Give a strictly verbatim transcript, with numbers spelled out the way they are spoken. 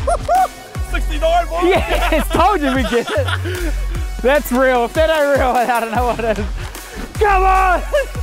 sixty-nine, boy. Yes, told you we get it. That's real. If that ain't real, I don't know what it is. Come on!